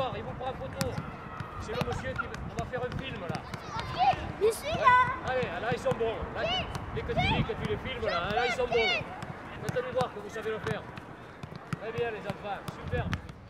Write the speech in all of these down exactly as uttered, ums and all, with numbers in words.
voir, il vous prend photo. C'est le monsieur qui... On va faire un film là. Je suis là. Allez, là ils sont bons. Là, dès que tu dis que tu les filmes là, là ils sont bons. Faites-nous voir que vous savez le faire. Très bien les enfants, super.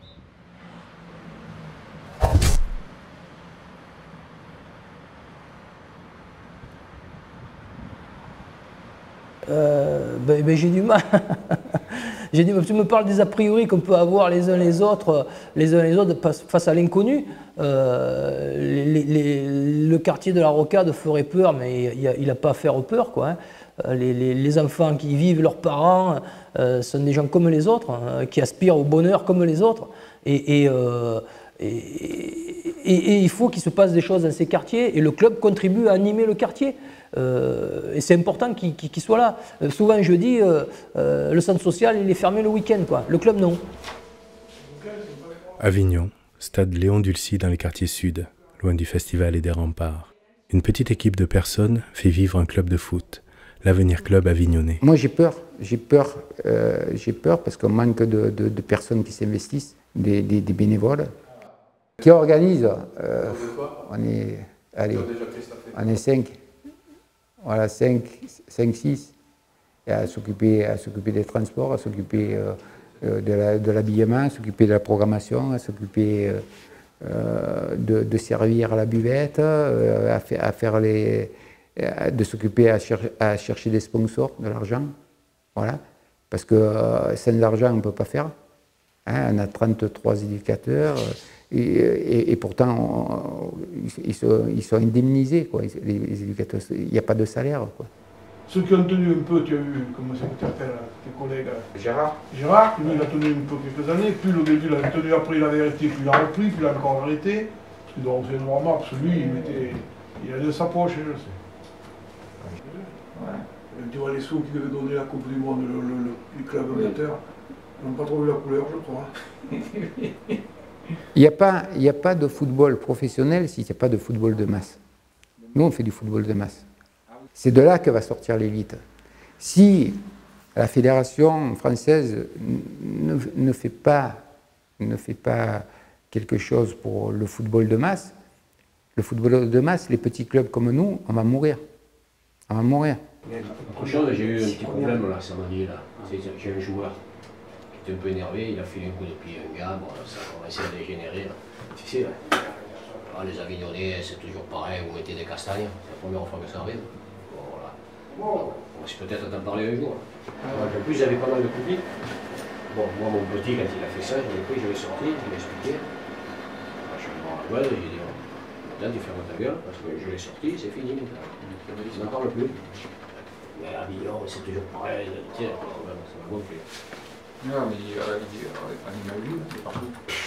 Euh, ben, ben, j'ai du mal. J'ai dit, tu me parles des a priori qu'on peut avoir les uns les autres, les uns les autres face à l'inconnu. Euh, les, les, le quartier de la Rocade ferait peur, mais il n'a pas à faire peur, quoi, hein. Les, les, les enfants qui vivent, leurs parents, euh, sont des gens comme les autres, hein, qui aspirent au bonheur comme les autres. Et, et, euh, et, et, et il faut qu'il se passe des choses dans ces quartiers, et le club contribue à animer le quartier. Euh, et c'est important qu'il qu'il, qu'il soit là. Euh, souvent je dis, euh, euh, le centre social il est fermé le week-end, quoi. Le club non. Avignon, stade Léon Dulcy dans les quartiers sud, loin du festival et des remparts. Une petite équipe de personnes fait vivre un club de foot, l'Avenir Club avignonnais. Moi j'ai peur, j'ai peur, euh, j'ai peur parce qu'on manque de, de, de personnes qui s'investissent, des, des, des bénévoles, qui organisent. Euh, on est, allez, on est cinq. Voilà, cinq, six, et à s'occuper des transports, à s'occuper euh, de l'habillement, la, à s'occuper de la programmation, à s'occuper euh, de, de servir à la buvette, euh, à, faire, à faire les, de s'occuper à, cher, à chercher des sponsors, de l'argent, voilà, parce que euh, sans l'argent on ne peut pas faire. Hein, on a trente-trois éducateurs. Et, et, et pourtant, on, ils, sont, ils sont indemnisés, quoi, les, les éducateurs. Il n'y a pas de salaire, quoi. Ceux qui ont tenu un peu, tu as vu, comment ça tu appelles, tes collègues Gérard. Gérard, lui, il a tenu un peu quelques années, puis au début, il a tenu, après il avait arrêté, puis il a repris, puis il a encore arrêté. Donc c'est normal, parce que lui, il, mettait, il allait de sa poche, je sais. Ouais. Tu vois les sous qui devaient donner la Coupe du Monde, le, le, le, le club amateur, ils n'ont pas trouvé la couleur, je crois. Il n'y a pas, il n'y a pas de football professionnel s'il n'y a pas de football de masse. Nous, on fait du football de masse. C'est de là que va sortir l'élite. Si la fédération française ne, ne, fait pas, ne fait pas quelque chose pour le football de masse, le football de masse, les petits clubs comme nous, on va mourir. On va mourir. Autre chose, j'ai eu un petit problème là, samedi, là. J'ai un joueur qui était un peu énervé, il a fait un coup de pied à un gars, bon, ça a commencé à dégénérer. Là. Tu sais, là, ah, les Avignonnais, c'est toujours pareil, vous mettez des castagnes, c'est la première fois que ça arrive. Bon, voilà. Bon, on va peut-être t'en parler un jour. Donc, en plus, j'avais pas mal de public. Bon, moi, mon petit, quand il a fait ça, je l'ai pris, je l'ai sorti, il m'a expliqué. Je suis devant la gueule, j'ai dit, maintenant, tu fermes ta gueule, parce que je l'ai sorti, c'est fini. Il n'en parle plus. Mais à Avignon, c'est toujours pareil, tu sais, ça m'a gonflé. Non, mais il a vu, c'est partout.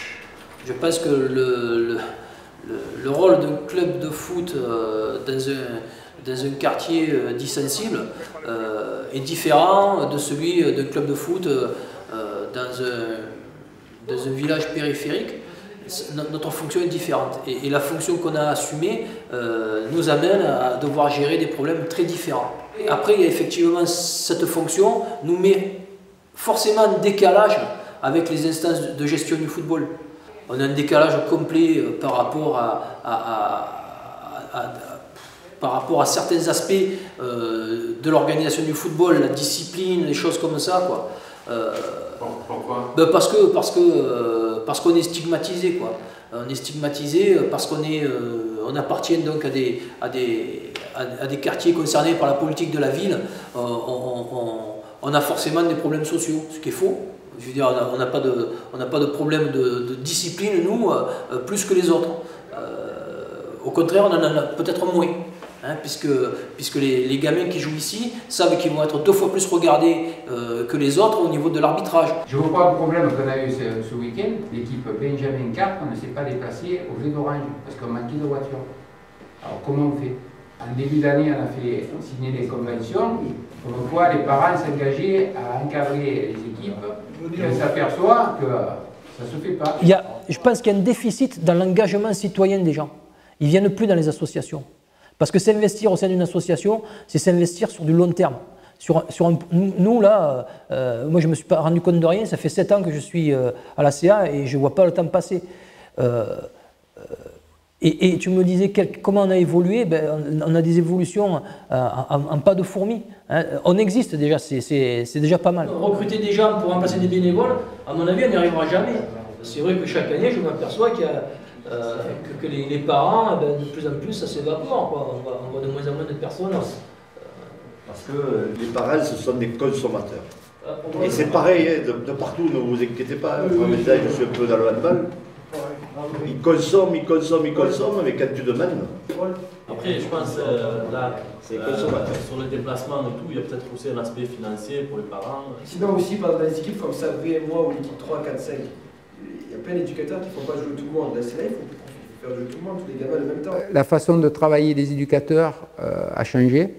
Je pense que le, le, le, le rôle d'un club de foot euh, dans, un, dans un quartier euh, dit sensible euh, est différent de celui d'un club de foot euh, dans, un, dans un village périphérique. Notre fonction est différente et, et la fonction qu'on a assumée euh, nous amène à devoir gérer des problèmes très différents. Et après, il y a effectivement cette fonction nous met forcément un décalage avec les instances de gestion du football. On a un décalage complet par rapport à, à, à, à, à, par rapport à certains aspects euh, de l'organisation du football, la discipline, les choses comme ça, quoi. Euh, Pourquoi? ben parce que parce que euh, parce qu'on est stigmatisé, quoi. On est stigmatisé parce qu'on est euh, on appartient donc à des à des à, à des quartiers concernés par la politique de la ville. Euh, on, on, on a forcément des problèmes sociaux, ce qui est faux. Je veux dire, on n'a pas de on n'a pas de problème de, de discipline, nous, euh, plus que les autres. Euh, au contraire, on en a peut-être moins. Hein, puisque, puisque les, les gamins qui jouent ici savent qu'ils vont être deux fois plus regardés euh, que les autres au niveau de l'arbitrage. Je ne vois pas le problème qu'on a eu ce, ce week-end. L'équipe Benjamin Carp, on ne s'est pas déplacé au jeu d'Orange parce qu'on manquait de voitures. Alors comment on fait? En début d'année, on a fait signer des conventions. On voit les parents s'engager à encadrer les équipes et on s'aperçoit que ça ne se fait pas. Il y a, je pense qu'il y a un déficit dans l'engagement citoyen des gens. Ils ne viennent plus dans les associations. Parce que s'investir au sein d'une association, c'est s'investir sur du long terme. Sur, sur un, nous, là, euh, moi je ne me suis pas rendu compte de rien, ça fait sept ans que je suis euh, à la C A et je ne vois pas le temps passer. Euh, et, et tu me disais quel, comment on a évolué, ben, on, on a des évolutions euh, en, en pas de fourmis. Hein. On existe déjà, c'est déjà pas mal. Recruter des gens pour remplacer des bénévoles, à mon avis, on n'y arrivera jamais. C'est vrai que chaque année, je m'aperçois qu'il y a euh, que, que les, les parents, ben, de plus en plus, ça s'évapore. On, on voit de moins en moins de personnes. Parce que les parents, ce sont des consommateurs. Et c'est pareil, hein, de, de partout, ne vous inquiétez pas. Hein, moi, maintenant, je suis un peu dans le handball. Ils consomment, ils consomment, ils consomment, mais quand tu demandes. Après, je pense, euh, là, euh, sur le déplacement et tout, il y a peut-être aussi un aspect financier pour les parents. Sinon, aussi, dans les équipes comme Sabri et moi, ou l'équipe trois, quatre, cinq, il y a plein d'éducateurs qui ne font pas jouer tout le monde. Là, c'est là, il faut faire jouer tout le monde, tous les gamins en même temps. La façon de travailler des éducateurs euh, a changé.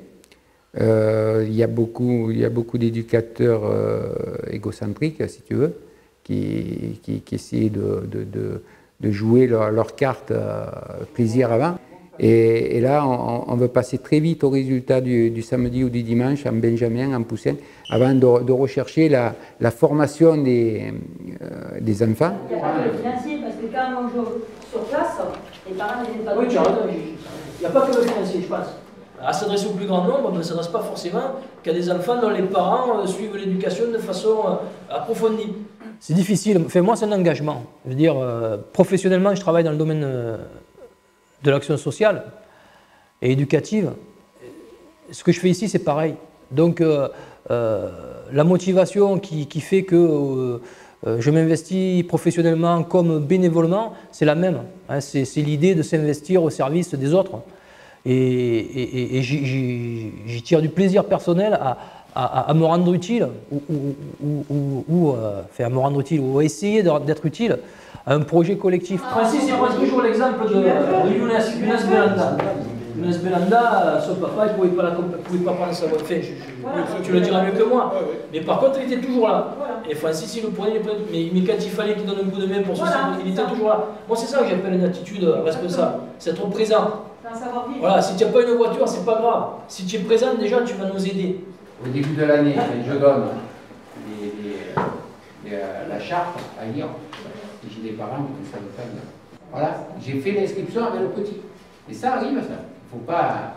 Euh, il y a beaucoup, il y a beaucoup d'éducateurs euh, égocentriques, si tu veux, qui, qui, qui essaient de, de, de, de jouer leur, leur carte euh, plaisir avant. Et, et là, on, on veut passer très vite au résultat du, du samedi ou du dimanche en Benjamin, en Poussin, avant de, de rechercher la, la formation des, euh, des enfants. Il n'y a pas que le financier, parce que quand on joue sur place, les parents ne viennent pas. Oui, tu as raison, il n'y a pas que le financier, je pense. À s'adresser au plus grand nombre, on ne s'adresse pas forcément qu'à des enfants dont les parents euh, suivent l'éducation de façon euh, approfondie. C'est difficile, enfin, moi c'est un engagement. Je veux dire, euh, professionnellement, je travaille dans le domaine euh, de l'action sociale et éducative. Ce que je fais ici, c'est pareil. Donc, euh, euh, la motivation qui, qui fait que euh, je m'investis professionnellement comme bénévolement, c'est la même. Hein, c'est l'idée de s'investir au service des autres. Et, et, et j'y tire du plaisir personnel à, à, à me rendre utile, ou, ou, ou, ou, ou euh, enfin, à me rendre utile, ou à essayer d'être utile à un projet collectif. Francis, il prend toujours l'exemple de, de Younes, Younes Belanda. Younes Belanda, son papa, il ne pouvait, pouvait pas prendre sa voix. Enfin, je, je, tu le diras mieux que moi. Mais par contre, il était toujours là. Et Francis, il le prenait, il le prenait. Mais, mais quand il fallait qu'il donne un coup de main pour ceci, il était toujours là. Moi, c'est ça que j'appelle une attitude responsable. C'est être présent. Voilà, si tu n'as pas une voiture, c'est pas grave. Si tu es présent, déjà, tu vas nous aider. Au début de l'année, je donne les, les, les, la charte à lire. J'ai des parents qui ne savent pas lire. Voilà, j'ai fait l'inscription avec le petit. Et ça arrive, ça. Il ne faut pas...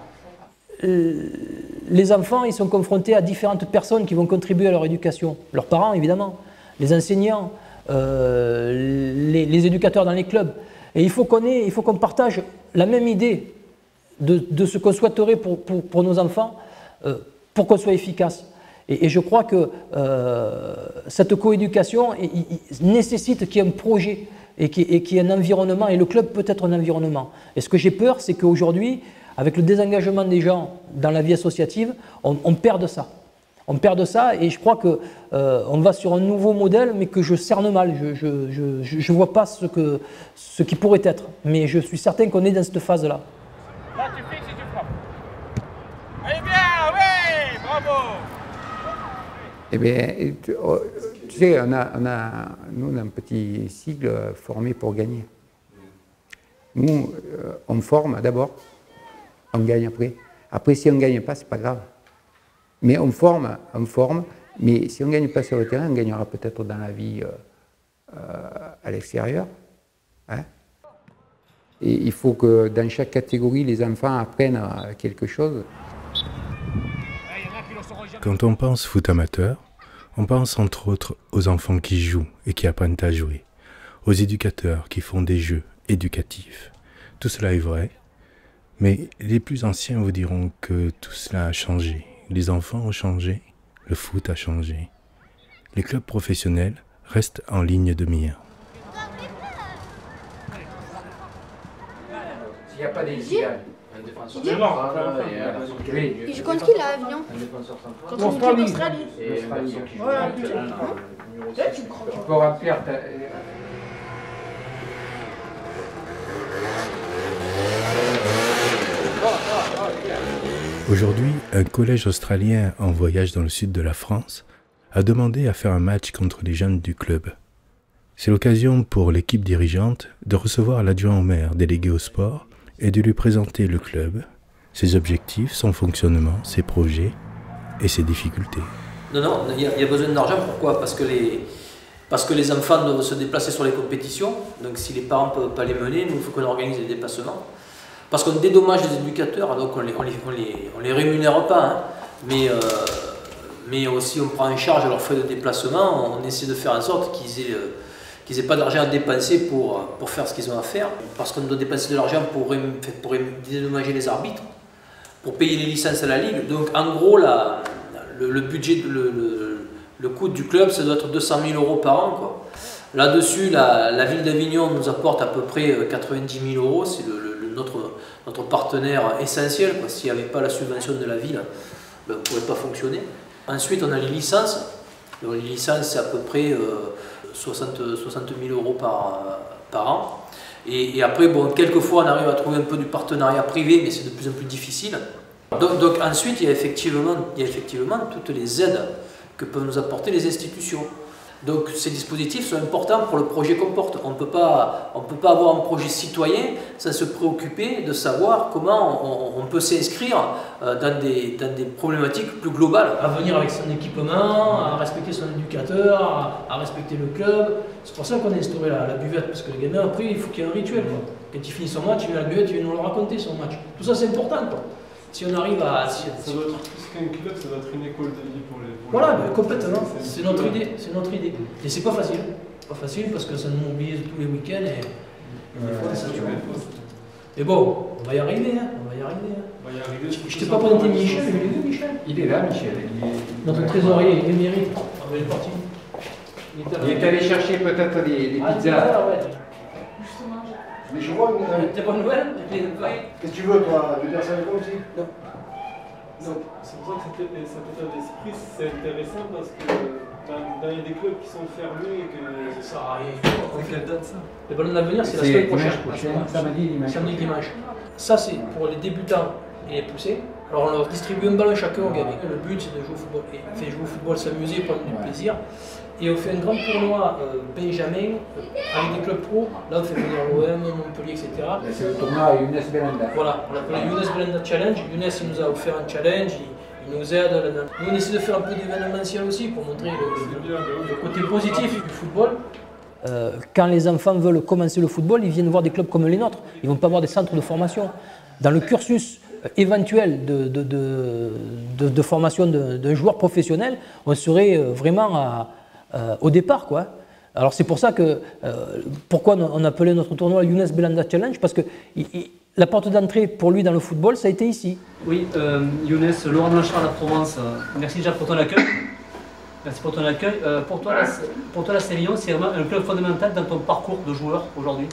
Les enfants, ils sont confrontés à différentes personnes qui vont contribuer à leur éducation. Leurs parents, évidemment, les enseignants, euh, les, les éducateurs dans les clubs. Et il faut qu'on ait, il faut qu'on partage la même idée de, de ce qu'on souhaiterait pour, pour, pour nos enfants, euh, pour qu'on soit efficace. Et, et je crois que euh, cette coéducation nécessite qu'il y ait un projet et qu'il y, qu y ait un environnement, et le club peut être un environnement. Et ce que j'ai peur, c'est qu'aujourd'hui, avec le désengagement des gens dans la vie associative, on, on perd ça. On perd ça, et je crois qu'on euh, va sur un nouveau modèle, mais que je cerne mal. Je ne je, je, je vois pas ce, que, ce qui pourrait être. Mais je suis certain qu'on est dans cette phase-là. Là, tu fixes et tu frappes. Allez bien, oui, bravo. Eh bien, tu, oh, tu sais, on a, on a, nous, on a un petit sigle formé pour gagner. Nous, euh, on forme d'abord, on gagne après. Après, si on ne gagne pas, ce n'est pas grave. Mais on forme, on forme, mais si on ne gagne pas sur le terrain, on gagnera peut-être dans la vie euh, euh, à l'extérieur. Hein? Et il faut que dans chaque catégorie, les enfants apprennent quelque chose. Quand on pense foot amateur, on pense entre autres aux enfants qui jouent et qui apprennent à jouer, aux éducateurs qui font des jeux éducatifs. Tout cela est vrai, mais les plus anciens vous diront que tout cela a changé. Les enfants ont changé, le foot a changé. Les clubs professionnels restent en ligne de mire. S'il n'y a pas d'exigence. Et je compte qui là, Avignon? Contre une équipe d'Australie. Voilà, tu peux remplir ta... Aujourd'hui, un collège australien en voyage dans le sud de la France a demandé à faire un match contre les jeunes du club. C'est l'occasion pour l'équipe dirigeante de recevoir l'adjoint au maire délégué au sport et de lui présenter le club, ses objectifs, son fonctionnement, ses projets et ses difficultés. Non, non, il y, y a besoin d'argent. Pourquoi? Parce que les, Parce que les enfants doivent se déplacer sur les compétitions, donc si les parents ne peuvent pas les mener, nous, il faut qu'on organise les déplacements. Parce qu'on dédommage les éducateurs, donc on ne les, on les, on les, on les rémunère pas, hein, mais, euh, mais aussi on prend en charge leurs frais de déplacement, on essaie de faire en sorte qu'ils aient, euh, qu'ils n'aient pas d'argent à dépenser pour, pour faire ce qu'ils ont à faire, parce qu'on doit dépenser de l'argent pour, pour dédommager les arbitres, pour payer les licences à la Ligue. Donc en gros, la, le, le budget, le, le, le coût du club, ça doit être deux cent mille euros par an. Là-dessus, la, la ville d'Avignon nous apporte à peu près quatre-vingt-dix mille euros, c'est le, le, notre, notre partenaire essentiel. S'il n'y avait pas la subvention de la ville, ben, on ne pourrait pas fonctionner. Ensuite, on a les licences. Donc, les licences, c'est à peu près euh, soixante mille euros par, par an. Et, et après, bon, quelquefois, on arrive à trouver un peu du partenariat privé, mais c'est de plus en plus difficile. Donc, donc ensuite, il y, a effectivement, il y a effectivement toutes les aides que peuvent nous apporter les institutions. Donc ces dispositifs sont importants pour le projet qu'on porte. On ne peut pas, on peut pas avoir un projet citoyen sans se préoccuper de savoir comment on, on peut s'inscrire dans des, dans des problématiques plus globales. À venir avec son équipement, à respecter son éducateur, à, à respecter le club. C'est pour ça qu'on a instauré la, la buvette, parce que le gamin, après, il faut qu'il y ait un rituel. Quoi. Quand il finit son match, il vient à la buvette, il vient nous le raconter, son match. Tout ça, c'est important. Quoi. Si on arrive à... Si, ça doit être plus qu'un club, ça doit être une école de vie pour les... Pour voilà, les... complètement. C'est notre idée, c'est notre idée. Et c'est pas facile. Pas facile parce que ça nous mobilise tous les week-ends et... Euh, fois, ça mais bon, on va y arriver, hein. On va y arriver. Hein. On va y arriver. Je, je t'ai pas présenté Michel, je l'ai vu, Michel. Il est là, Michel. Il est... Notre trésorier, il mérite. Ah, mais il est parti. Il est allé chercher peut-être des, des ah, pizzas. Ouais. Mais je vois une... T'es bonne nouvelle? Qu'est-ce que tu veux, toi? Tu veux dire ça avec moi aussi? Non. C'est pour ça que cet état d'esprit, c'est intéressant parce que dans, dans, il y a des clubs qui sont fermés et que... Ça sert à rien. C'est quelle date ça? Le ballon d'avenir, c'est la semaine prochaine. prochaine samedi, dimanche. Samedi, dimanche. Ça, c'est pour les débutants et les poussés. Alors, on leur distribue un ballon chacun au gamin. Le but, c'est de jouer au football. Et faire jouer au football, s'amuser, prendre du plaisir. Et on fait un grand tournoi euh, Benjamin euh, avec des clubs pro. Là, on fait venir l'O M, Montpellier, et cetera. C'est le tournoi Younes Belanda. Voilà, on l'appelle Younes Belanda Challenge. Younes, il nous a offert un challenge, il, il nous aide. Nous, on essaie de faire un peu d'événementiel aussi pour montrer le, le, le côté positif du football. Euh, quand les enfants veulent commencer le football, ils viennent voir des clubs comme les nôtres. Ils ne vont pas voir des centres de formation. Dans le cursus éventuel de, de, de, de, de formation d'un joueur professionnel, on serait vraiment à, euh, au départ, quoi. Alors c'est pour ça que, euh, pourquoi on appelait notre tournoi Younes Belanda Challenge, parce que il, il, la porte d'entrée pour lui dans le football, ça a été ici. Oui, euh, Younes, Laurent Blanchard, la Provence, euh, merci déjà pour ton accueil. Merci pour ton accueil. Euh, pour toi, la, pour toi, la Sévillon, c'est vraiment un club fondamental dans ton parcours de joueur aujourd'hui?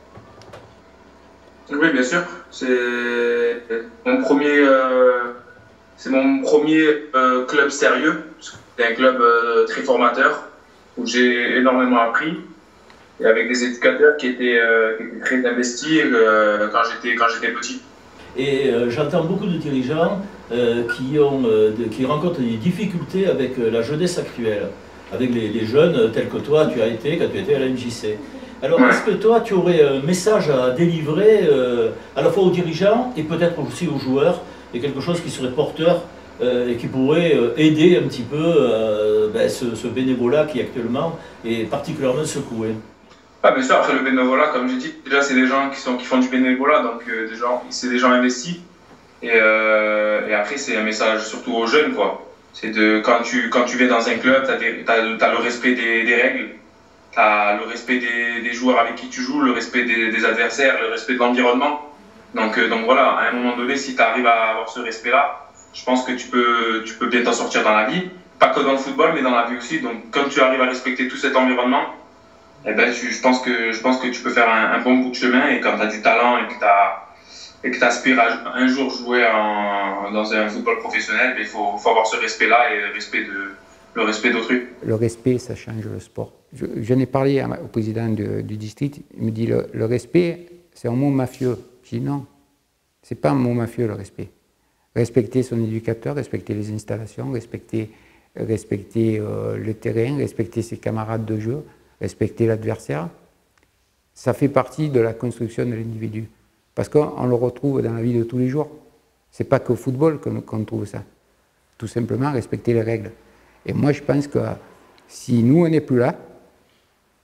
Oui, bien sûr. C'est mon premier, euh, c'est mon premier euh, club sérieux. C'est un club euh, très formateur où j'ai énormément appris et avec des éducateurs qui étaient, euh, qui étaient très investis euh, quand j'étais quand j'étais petit. Et euh, j'entends beaucoup de dirigeants euh, qui, ont, euh, de, qui rencontrent des difficultés avec euh, la jeunesse actuelle, avec les, les jeunes tels que toi tu as été quand tu étais à la M J C. Alors, est-ce que toi, tu aurais un message à délivrer euh, à la fois aux dirigeants et peut-être aussi aux joueurs, et quelque chose qui serait porteur euh, et qui pourrait euh, aider un petit peu euh, ben, ce, ce bénévolat qui actuellement est particulièrement secoué? Ah, bien sûr, après le bénévolat, comme j'ai dit, déjà c'est des gens qui, sont, qui font du bénévolat, donc euh, c'est des gens investis. Et, euh, et après, c'est un message surtout aux jeunes, quoi. C'est de quand tu, quand tu viens dans un club, tu as, as le respect des, des règles. Tu as le respect des, des joueurs avec qui tu joues, le respect des, des adversaires, le respect de l'environnement. Donc, euh, donc voilà, à un moment donné, si tu arrives à avoir ce respect-là, je pense que tu peux, tu peux bien t'en sortir dans la vie. Pas que dans le football, mais dans la vie aussi. Donc quand tu arrives à respecter tout cet environnement, eh ben, tu, je, pense que, je pense que tu peux faire un, un bon bout de chemin. Et quand tu as du talent et que tu aspires à un jour jouer en, dans un football professionnel, il faut, faut avoir ce respect-là et le respect de... Le respect d'autrui. Le respect, ça change le sport. Je, je n'ai parlé à, au président de, du district, il me dit le, le respect, c'est un mot mafieux. Je dis non, c'est pas un mot mafieux le respect. Respecter son éducateur, respecter les installations, respecter, respecter euh, le terrain, respecter ses camarades de jeu, respecter l'adversaire, ça fait partie de la construction de l'individu. Parce qu'on le retrouve dans la vie de tous les jours. C'est pas qu'au football qu'on qu'on trouve ça. Tout simplement respecter les règles. Et moi, je pense que si nous, on n'est plus là,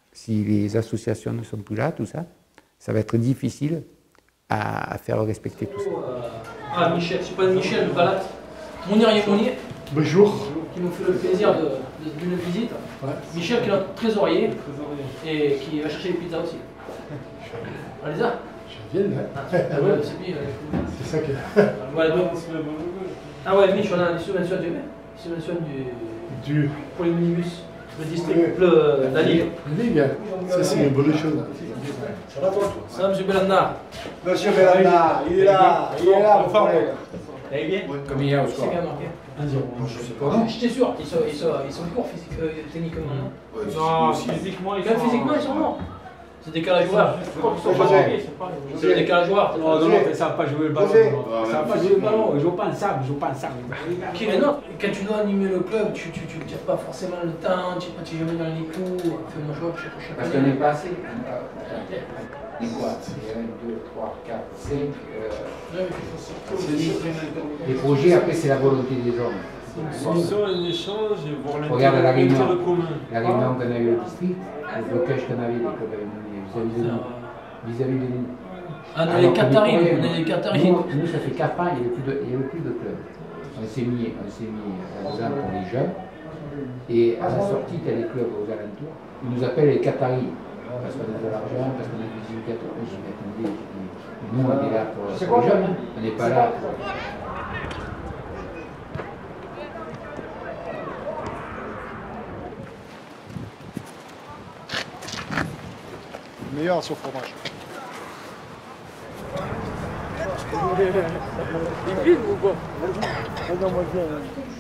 Si les associations ne sont plus là, tout ça, ça va être difficile à, à faire respecter tout ça. Ah, Michel, c'est pas Michel, le Balat. Mounir Yemouni. Bonjour. Qui nous fait le plaisir d'une visite. Ouais. Michel, qui est notre trésorier, et qui va chercher les pizzas aussi. Allez-y. Je viens là. Ah, ah ouais, c'est bien. C'est ça que. Ah ouais, Mich, on a des subventions du. Subventions du. Du. Pour les minibus. Le district, le, la Ligue. La Ligue, ça c'est une bonne chose. Ça va toi? Ça va, M. Belanda? Monsieur Belanda, il est là, il est là, mon frère. Vous allez bien? Comme hier au soir. C'est bien marqué. un zéro. Je sais pas. J'étais sûr, ils sont, ils sont, ils sont forts physique, euh, techniquement. Ouais, non, physiquement, ils sont. Même physiquement, ils sont morts. C'est décalage joueur. Je crois qu'ils sont pas marqués. C'est le décalage joueur. Non, non, non, ils ne savent pas jouer le ballon. Ils ne savent pas jouer le ballon. Ils ne jouent pas ensemble, ils ne jouent pas ensemble. Ok, mais non, quand tu dois animer le club, tu ne tires pas forcément le temps, tu n'es jamais dans les coups. Fais-moi joueur chaque année. Parce qu'on n'est pas assez. Et quoi? un, deux, trois, quatre, cinq. Les projets, après, c'est la volonté des hommes. Ils ont un échange et voir regarde la réunion, commun. la réunion qu'on a eu au district, le blocage qu'on avait vis-à-vis de nous. Vis-à-vis de nous. Ah, on est les Qataris, on est les Qataris. Nous, nous, ça fait quatre ans, il n'y avait plus de, il y avait plus de clubs. On s'est mis, on s'est mis par exemple pour les jeunes, et à la sortie, tu as les clubs aux alentours. Ils nous appellent les Qataris, parce qu'on a de l'argent, parce qu'on a des éducateurs. Je dis, attendez, nous, on est là pour, pour les jeunes, on n'est pas là pour... Meilleur sur fromage. Il filme ou quoi? Non, moi bien.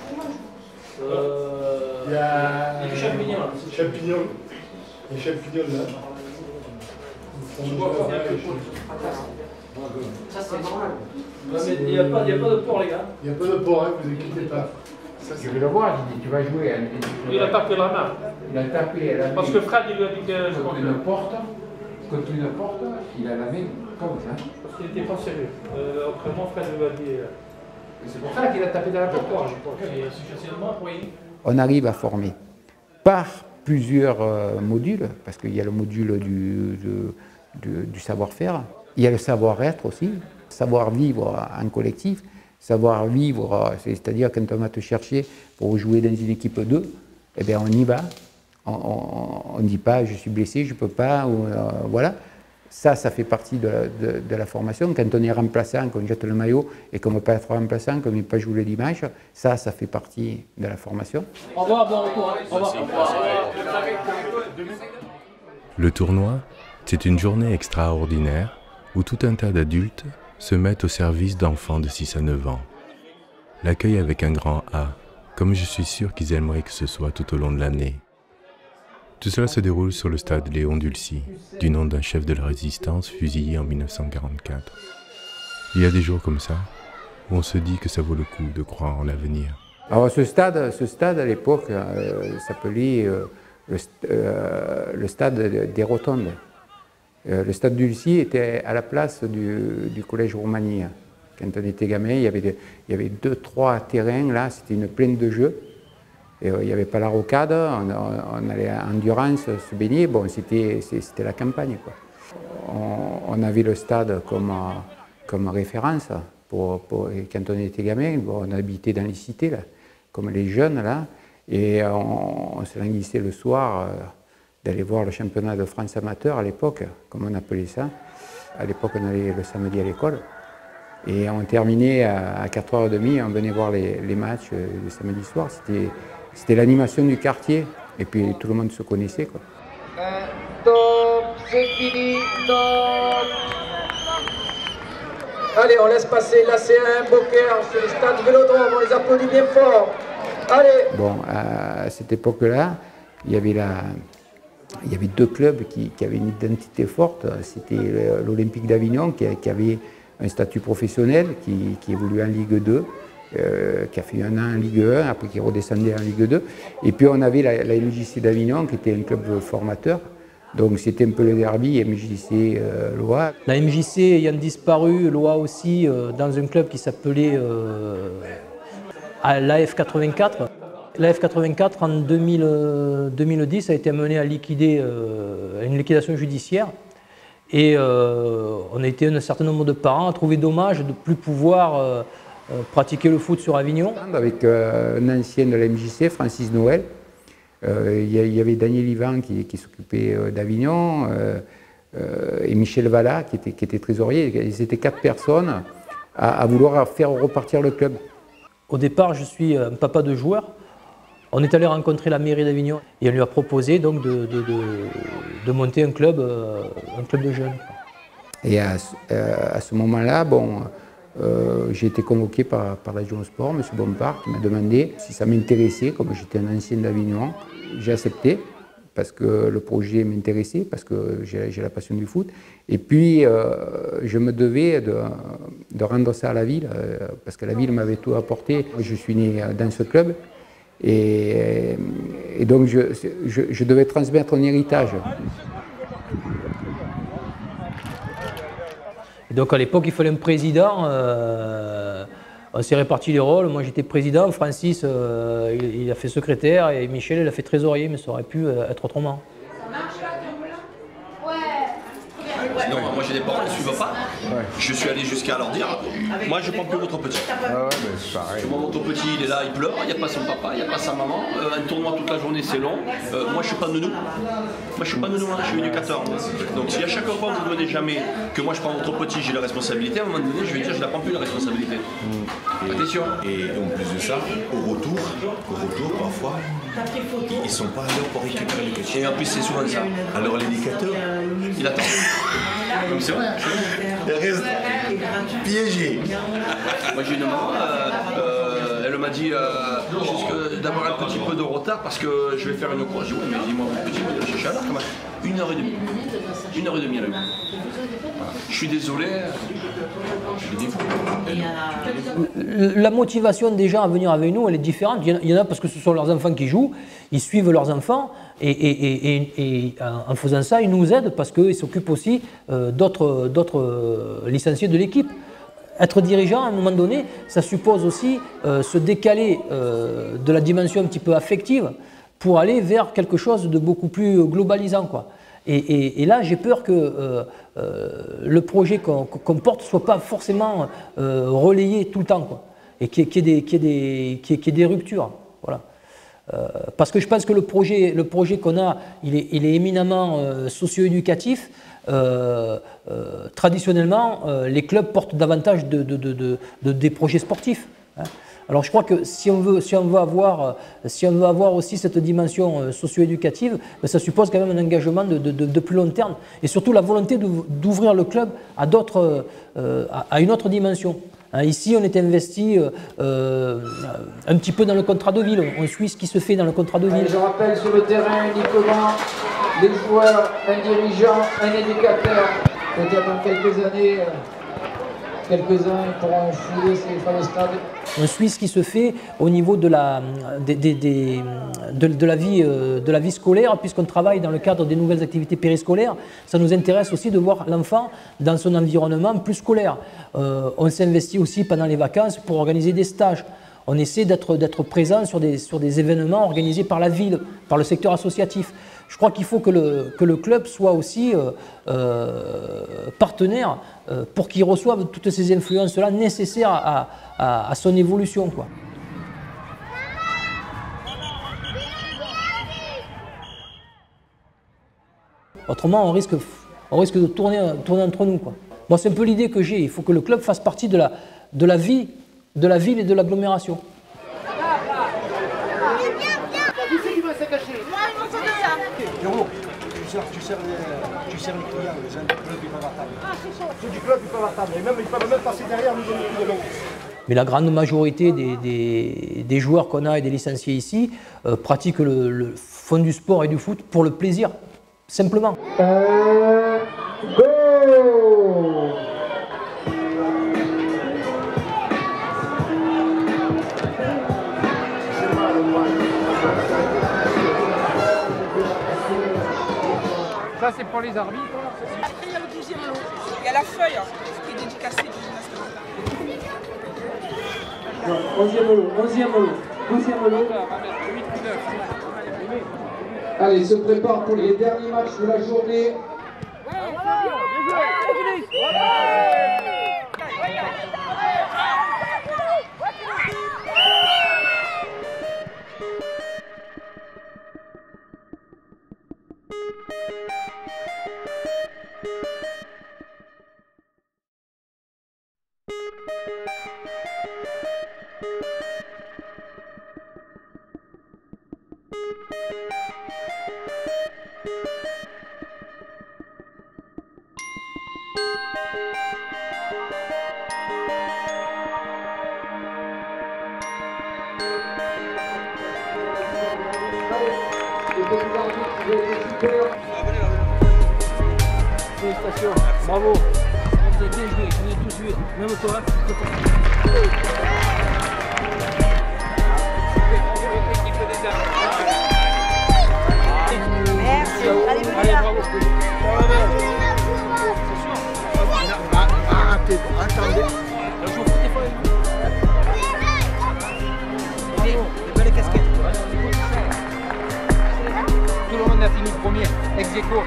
Euh... Il y a des champignons. Champignons. Les champignons là. Ça c'est normal. Il n'y a, a pas de porc, les gars. Il n'y a pas de porc, hein, vous inquiétez pas. Ça, je vais le voir, il dit tu vas jouer. Il a tapé la main. Il a tapé la main. Parce que Fred, il lui a dit que. Quand une porte, quand une porte, il a la main comme ça. Parce qu'il n'était pas sérieux. Euh, autrement, Fred lui a dit. C'est pour ça qu'il a tapé dans la porte. On arrive à former par plusieurs euh, modules, parce qu'il y a le module du, de, de, du savoir-faire, il y a le savoir-être aussi, savoir vivre en collectif, savoir vivre, c'est-à-dire quand on va te chercher pour jouer dans une équipe deux, eh bien on y va, on ne dit pas je suis blessé, je ne peux pas, ou, euh, voilà. Ça, ça fait partie de la, de, de la formation. Quand on est remplaçant, qu'on jette le maillot et qu'on ne peut pas être remplaçant, qu'on ne peut pas jouer le dimanche, ça, ça fait partie de la formation. Au revoir, bon retour. Au revoir. Le tournoi, c'est une journée extraordinaire où tout un tas d'adultes se mettent au service d'enfants de six à neuf ans. L'accueil avec un grand A, comme je suis sûr qu'ils aimeraient que ce soit tout au long de l'année. Tout cela se déroule sur le stade Léon Dulcy, du nom d'un chef de la résistance fusillé en mille neuf cent quarante-quatre. Il y a des jours comme ça, où on se dit que ça vaut le coup de croire en l'avenir. Alors ce stade, ce stade à l'époque euh, s'appelait euh, le, euh, le stade des Rotondes. Euh, le stade Dulcy était à la place du, du collège Roumanie. Quand on était gamin, il y avait, de, il y avait deux, trois terrains, là, c'était une plaine de jeux. Et, euh, il n'y avait pas la rocade, on, on allait à Endurance se baigner, bon, c'était la campagne, quoi. On, on avait le stade comme, comme référence, pour, pour, et quand on était gamin, bon, on habitait dans les cités, là, comme les jeunes, là, et on, on se languissait le soir euh, d'aller voir le championnat de France amateur à l'époque, comme on appelait ça. À l'époque, on allait le samedi à l'école, et on terminait à, à quatre heures trente, on venait voir les, les matchs euh, le samedi soir. C'était l'animation du quartier, et puis tout le monde se connaissait, quoi. Un, top, c'est fini, top. Allez, on laisse passer l'A C un, Beaucaire, sur le stade Vélodrome, on les applaudit bien fort. Allez. Bon, à cette époque-là, il y avait la... Il y avait deux clubs qui, qui avaient une identité forte. C'était l'Olympique d'Avignon qui, qui avait un statut professionnel, qui, qui évoluait en Ligue deux, euh, qui a fait un an en Ligue un, après qui redescendait en Ligue deux. Et puis on avait la, la M J C d'Avignon qui était un club formateur. Donc c'était un peu le derby M J C euh, Loa. La M J C ayant disparu, Loa aussi, euh, dans un club qui s'appelait euh, l'A F quatre-vingt-quatre. La F quatre-vingt-quatre en deux mille, deux mille dix a été amenée à liquider, euh, à une liquidation judiciaire. Et euh, on a été un certain nombre de parents à trouver dommage de ne plus pouvoir euh, euh, pratiquer le foot sur Avignon. Avec euh, un ancien de la M J C, Francis Noël, euh, il y, y avait Daniel Ivan qui, qui s'occupait euh, d'Avignon, euh, euh, et Michel Vallat qui était, qui était trésorier. Ils étaient quatre personnes à, à vouloir faire repartir le club. Au départ, je suis un papa de joueur. On est allé rencontrer la mairie d'Avignon et on lui a proposé donc de, de, de, de monter un club, euh, un club de jeunes. Et à, à ce moment-là, bon, euh, j'ai été convoqué par, par l'adjoint au sport, M. Bompard, qui m'a demandé si ça m'intéressait, comme j'étais un ancien d'Avignon. J'ai accepté parce que le projet m'intéressait, parce que j'ai la passion du foot. Et puis, euh, je me devais de, de rendre ça à la ville, euh, parce que la ville m'avait tout apporté. Je suis né dans ce club. Et, et donc je, je, je devais transmettre un héritage. Et donc à l'époque il fallait un président, euh, on s'est réparti les rôles, moi j'étais président, Francis euh, il, il a fait secrétaire et Michel il a fait trésorier, mais ça aurait pu être autrement. Non, moi j'ai des parents, ils ne suivent pas. Ouais. Je suis allé jusqu'à leur dire, moi je ne prends plus votre petit. Ah ouais, mais c'est pareil. Moi, mon petit, il est là, il pleure, il n'y a pas son papa, il n'y a pas sa maman. Euh, un tournoi toute la journée, c'est long. Euh, moi je ne suis pas nounou. Moi je ne suis pas nounou, hein, je suis éducateur. Donc si à chaque fois vous ne donnez jamais que moi je prends votre petit, j'ai la responsabilité, à un moment donné je vais dire je ne la prends plus la responsabilité. Mmh. Attention. Et en plus de ça, au retour, au retour parfois, ils ne sont pas à l'heure pour récupérer le petit. Et en plus c'est souvent ça. Alors l'éducateur, il attend. C'est vrai, elle reste piégée. Moi j'ai une maman, euh, euh, elle m'a dit euh, d'avoir un petit peu de retard parce que je vais faire une course. Je dis oui, mais dis-moi mon petit, je suis à l'heure quand même. Une heure et demie. Une heure et demie à l'heure. Je suis désolé. La motivation des gens à venir avec nous, elle est différente. Il y en a parce que ce sont leurs enfants qui jouent, ils suivent leurs enfants et, et, et, et en faisant ça, ils nous aident parce qu'ils s'occupent aussi euh, d'autres d'autres licenciés de l'équipe. Être dirigeant, à un moment donné, ça suppose aussi euh, se décaler euh, de la dimension un petit peu affective pour aller vers quelque chose de beaucoup plus globalisant, quoi. Et, et, et là, j'ai peur que euh, euh, le projet qu'on qu'on porte ne soit pas forcément euh, relayé tout le temps, quoi, et qu'il y, y, y, y, y ait des ruptures. Voilà. Euh, parce que je pense que le projet, le projet qu'on a, il est, il est éminemment euh, socio-éducatif. Euh, euh, traditionnellement, euh, les clubs portent davantage de, de, de, de, de, des projets sportifs. Hein. Alors je crois que si on veut, si on veut, avoir, si on veut avoir aussi cette dimension socio-éducative, ben ça suppose quand même un engagement de, de, de plus long terme et surtout la volonté d'ouvrir le club à, d'autres, euh, à, à une autre dimension. Hein, ici, on est investi euh, un petit peu dans le contrat de ville, on suit ce qui se fait dans le contrat de ville. Je rappelle sur le terrain uniquement des joueurs, un dirigeant, un éducateur. Peut-être dans quelques années, quelques-uns pourront fouiller ces fameux stades. On suit ce qui se fait au niveau de la, des, des, des, de, de, la vie, de la vie scolaire, puisqu'on travaille dans le cadre des nouvelles activités périscolaires. Ça nous intéresse aussi de voir l'enfant dans son environnement plus scolaire. Euh, on s'investit aussi pendant les vacances pour organiser des stages. On essaie d'être d'être présent sur des, sur des événements organisés par la ville, par le secteur associatif. Je crois qu'il faut que le, que le club soit aussi euh, euh, partenaire euh, pour qu'il reçoive toutes ces influences-là nécessaires à, à, à son évolution, quoi. Autrement, on risque, on risque de tourner, tourner entre nous, quoi. Moi, c'est un peu l'idée que j'ai. Il faut que le club fasse partie de la, de la vie de la ville et de l'agglomération. Tu sers les, tu sers les clients, les gens du club, ils peuvent attendre. Ceux du club, ils peuvent attendre. Et même, ils peuvent même passer derrière, nous donner plus de l'eau. Mais la grande majorité des, des, des joueurs qu'on a et des licenciés ici euh, pratiquent le, le font du sport et du foot pour le plaisir, simplement. Euh, go! Ça, c'est pour les arbitres. Après, il y a le douzième lot. Il y a la feuille hein, qui est dédicacée du gymnastique. onzième lot, onzième lot. douzième lot. Allez, se prépare pour les derniers matchs de la journée. Félicitations, bravo. Vous avez bien joué, vous avez tous joué, même toi. Merci, allez, allez, bravo. Attendez. Je joue au foot des fois avec vous. Bravo, des belles casquettes. Tout le monde a fini premier, ex aequo.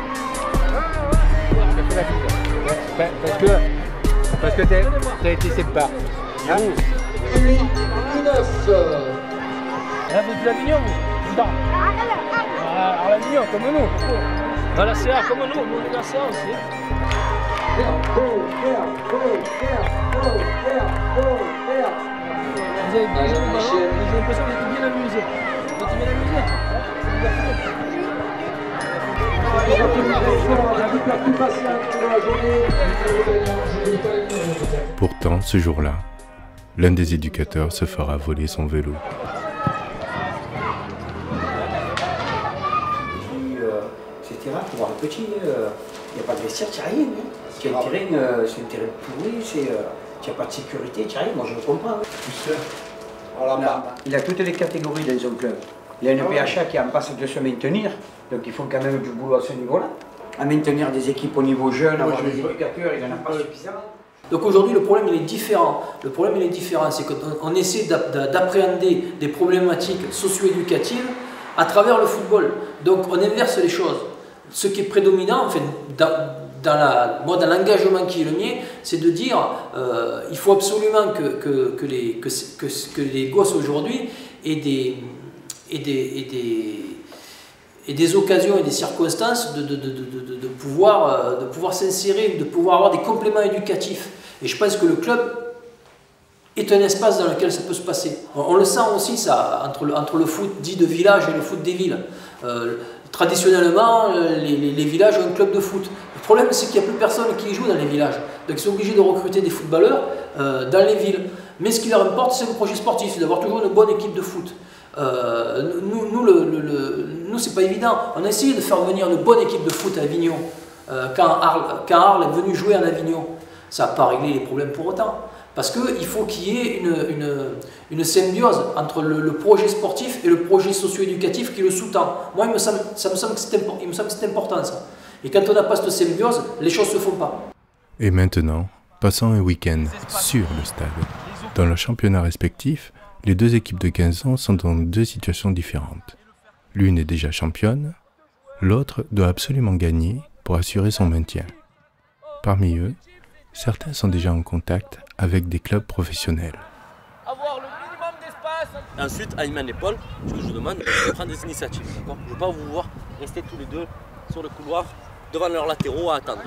Ben, parce que parce que t'as été sympa. Hein? neuf. Vous êtes de l'Avignon, vous? Putain. À l'Avignon, comme nous. Dans la C A, comme nous, nous on est dans la C A aussi. Vous avez bien joué le ballon, j'ai l'impression que vous êtes bien amusé. Vous êtes bien amusé? Pourtant, ce jour-là, l'un des éducateurs se fera voler son vélo. Euh, C'était rare pour voir le petit, il euh, n'y a pas de vestiaire, il n'y a rien. Hein. C'est un terrain, euh, c'est un terrain pourri, il n'y a pas de sécurité, il n'y a rien, moi je le comprends. Hein. Voilà, bah, il a toutes les catégories dans son club. Il y a une P H A qui est en passe de se maintenir, donc ils font quand même du boulot à ce niveau-là. À maintenir des équipes au niveau jeune, avoir des éducateurs, il n'en a pas suffisamment. Donc aujourd'hui, le problème il est différent. Le problème il est différent, c'est qu'on essaie d'appréhender des problématiques socio-éducatives à travers le football. Donc on inverse les choses. Ce qui est prédominant, en fait, dans, dans la, moi, dans l'engagement qui est le mien, c'est de dire euh, il faut absolument que, que, que, les, que, que, que les gosses aujourd'hui aient des, aient des, aient des et des occasions et des circonstances de, de, de, de, de pouvoir, de pouvoir s'insérer, de pouvoir avoir des compléments éducatifs. Et je pense que le club est un espace dans lequel ça peut se passer. On, on le sent aussi, ça, entre le, entre le foot dit de village et le foot des villes. Euh, traditionnellement, les, les, les villages ont un club de foot. Le problème, c'est qu'il n'y a plus personne qui y joue dans les villages. Donc ils sont obligés de recruter des footballeurs euh, dans les villes. Mais ce qui leur importe, c'est le projet sportif, c'est d'avoir toujours une bonne équipe de foot. Euh, nous, nous, le, le, le, nous c'est pas évident. On a essayé de faire venir une bonne équipe de foot à Avignon euh, quand, Arles, quand Arles est venu jouer en Avignon. Ça n'a pas réglé les problèmes pour autant. Parce qu'il faut qu'il y ait une, une, une symbiose entre le, le projet sportif et le projet socio-éducatif qui le sous-tend. Moi, il me semble, ça me semble que c'est important ça. Et quand on n'a pas cette symbiose, les choses ne se font pas. Et maintenant, passons un week-end sur le stade. Dans leur championnat respectif, les deux équipes de quinze ans sont dans deux situations différentes. L'une est déjà championne, l'autre doit absolument gagner pour assurer son maintien. Parmi eux, certains sont déjà en contact avec des clubs professionnels. Ensuite, à Iman et Paul, ce que je vous demande, c'est de prendre des initiatives. Je ne veux pas vous voir rester tous les deux sur le couloir devant leurs latéraux à attendre.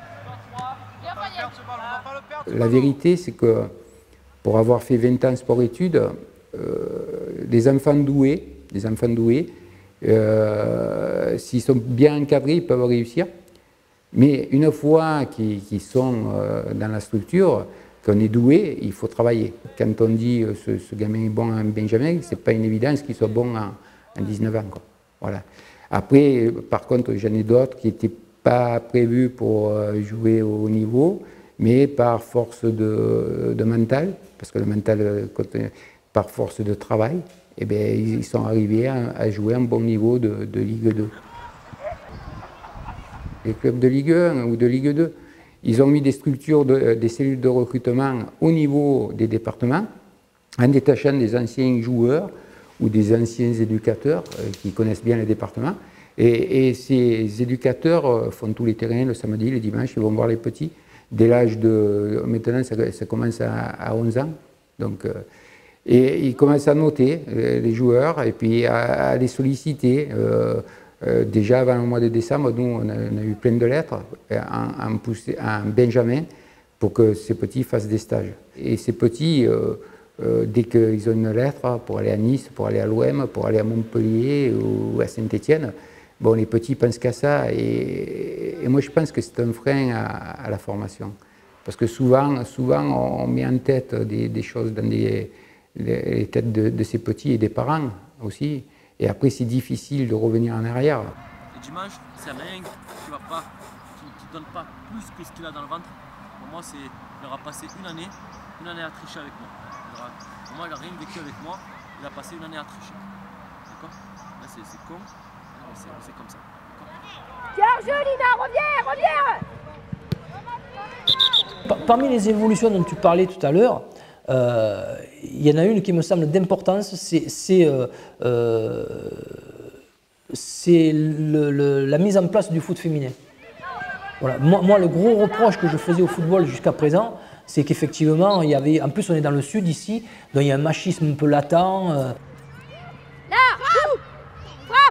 La vérité, c'est que pour avoir fait vingt ans sport-études, euh, les enfants doués, les enfants doués, euh, s'ils sont bien encadrés, ils peuvent réussir. Mais une fois qu'ils qu'ils sont euh, dans la structure, qu'on est doué, il faut travailler. Quand on dit euh, ce, ce gamin est bon en Benjamin, ce n'est pas une évidence qu'il soit bon en, en dix-neuf ans. Quoi. Voilà. Après, par contre, j'en ai d'autres qui n'étaient pas prévus pour euh, jouer au haut niveau, mais par force de, de mental, parce que le mental, par force de travail, eh bien, ils sont arrivés à, à jouer à un bon niveau de, de Ligue deux. Les clubs de Ligue un ou de Ligue deux, ils ont mis des structures, de, des cellules de recrutement au niveau des départements, en détachant des anciens joueurs ou des anciens éducateurs euh, qui connaissent bien le département. Et, et ces éducateurs euh, font tous les terrains le samedi, le dimanche, ils vont voir les petits. Dès l'âge de... Maintenant, ça, ça commence à, à onze ans. Donc, euh, et ils commencent à noter euh, les joueurs et puis à, à les solliciter. Euh, euh, déjà avant le mois de décembre, nous, on a, on a eu plein de lettres en, en, poussé, en Benjamin pour que ces petits fassent des stages. Et ces petits... Euh, Euh, dès qu'ils ont une lettre pour aller à Nice, pour aller à l'O M, pour aller à Montpellier ou à Saint-Étienne, bon, les petits pensent qu'à ça. Et, et moi, je pense que c'est un frein à, à la formation. Parce que souvent, souvent on met en tête des, des choses dans des, les, les têtes de, de ces petits et des parents aussi. Et après, c'est difficile de revenir en arrière. Le dimanche, c'est rien, tu vas pas, tu ne donnes pas plus que ce qu'il a dans le ventre. Pour moi, c'est, il aura passé une année, une année à tricher avec moi. Pour moi, il n'a rien vécu avec moi, il a passé une année à tricher. D'accord? Là, c'est con, c'est comme ça. Tiens, Lina, reviens, reviens! Parmi les évolutions dont tu parlais tout à l'heure, euh, il y en a une qui me semble d'importance, c'est euh, euh, le, le, la mise en place du foot féminin. Voilà. Moi, moi, le gros reproche que je faisais au football jusqu'à présent, c'est qu'effectivement, il y avait, en plus on est dans le sud ici, donc il y a un machisme un peu latent. Euh. Là, frappe,